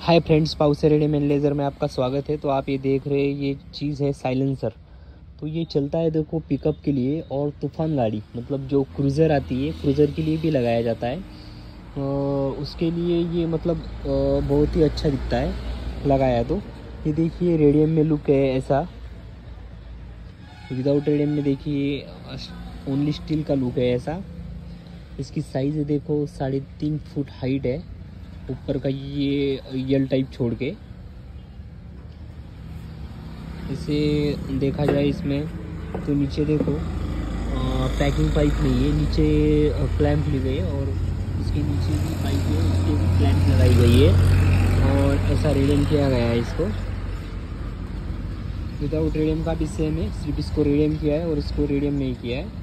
हाय friends, पाउसर readymade लेज़र में आपका स्वागत है। तो आप ये देख रहे हैं, ये चीज़ है साइलेंसर। तो ये चलता है देखो पिकअप के लिए और तूफ़ान गाड़ी, मतलब जो क्रूज़र आती है, क्रूज़र के लिए भी लगाया जाता है। उसके लिए ये मतलब बहुत ही अच्छा दिखता है लगाया तो। ये देखिए रेडियम में लुक है ऐसा, विदाउट रेडियम में देखिए ओनली स्टील का लुक है ऐसा। इसकी साइज़ है देखो 3.5 फुट हाइट है ऊपर का, ये यल टाइप छोड़ के। इसे देखा जाए इसमें तो नीचे देखो पैकिंग पाइप नहीं है, नीचे क्लैंप ली गई है और इसके नीचे भी पाइप है, उसके भी क्लैंप लगाई गई है और ऐसा रेडियम किया गया है इसको। विदाउट रेडियम का भी सेम है, सिर्फ इसको रेडियम किया है और इसको रेडियम नहीं किया है।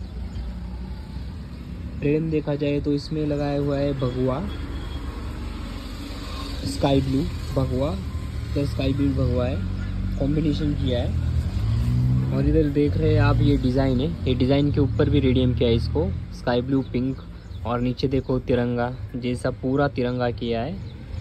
रेडियम देखा जाए तो इसमें लगाया हुआ है भगवा, स्काई ब्लू भगवा, तो स्काई ब्लू भगवा है, कॉम्बिनेशन किया है। और इधर देख रहे हैं आप, ये डिज़ाइन है, ये डिज़ाइन के ऊपर भी रेडियम किया है इसको, स्काई ब्लू पिंक। और नीचे देखो तिरंगा जैसा पूरा तिरंगा किया है।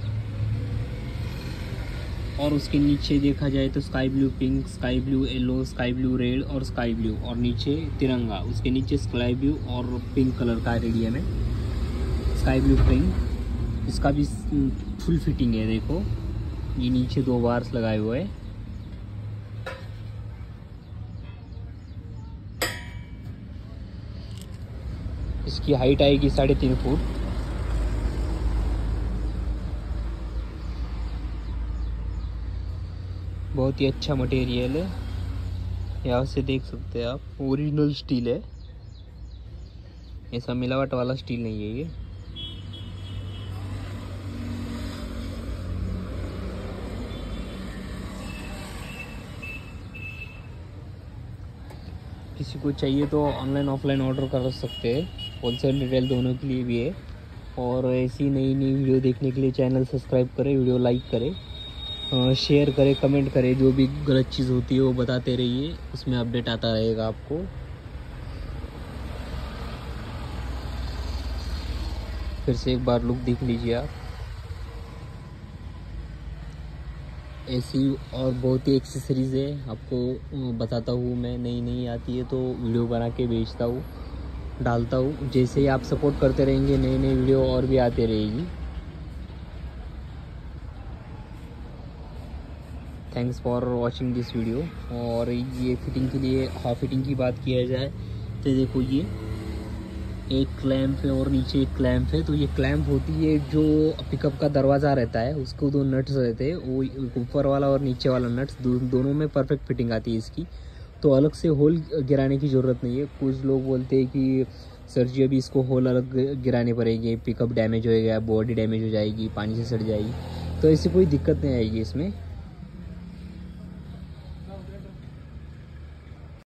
और उसके नीचे देखा जाए तो sky blue pink, sky blue yellow, sky blue red और स्काई ब्लू, और नीचे तिरंगा, उसके नीचे स्काई ब्लू और पिंक कलर का रेडियम है, स्काई ब्लू पिंक। इसका भी फुल फिटिंग है देखो, ये नीचे 2 बार्स लगाए हुए हैं। इसकी हाइट आएगी 3.5 फुट। बहुत ही अच्छा मटेरियल है, यहाँ से देख सकते हैं आप, ओरिजिनल स्टील है, ऐसा मिलावट वाला स्टील नहीं है ये। किसी को चाहिए तो ऑनलाइन ऑफलाइन ऑर्डर कर सकते हैं, होलसेल रिटेल दोनों के लिए भी है। और ऐसी नई नई वीडियो देखने के लिए चैनल सब्सक्राइब करें, वीडियो लाइक करें, शेयर करें, कमेंट करें। जो भी गलत चीज़ होती है वो बताते रहिए, उसमें अपडेट आता रहेगा आपको। फिर से एक बार लुक देख लीजिए आप। ऐसी और बहुत ही एक्सेसरीज़ है, आपको बताता हूँ मैं, नई नई आती है तो वीडियो बना के बेचता हूँ, डालता हूँ। जैसे ही आप सपोर्ट करते रहेंगे, नई नई वीडियो और भी आती रहेगी। Thanks for watching this video. और ये फिटिंग के लिए, हाफ फिटिंग की बात किया जाए तो देखो, ये एक क्लैंप है और नीचे एक क्लैंप है। तो ये क्लैंप होती है जो पिकअप का दरवाज़ा रहता है, उसको 2 नट्स रहते हैं, वो ऊपर वाला और नीचे वाला नट्स दोनों में परफेक्ट फिटिंग आती है इसकी। तो अलग से होल गिराने की ज़रूरत नहीं है। कुछ लोग बोलते हैं कि सर जी अभी इसको होल अलग गिराने पड़ेंगे, पिकअप डैमेज हो गया, बॉडी डैमेज हो जाएगी, पानी से सड़ जाएगी। तो ऐसी कोई दिक्कत नहीं आएगी इसमें।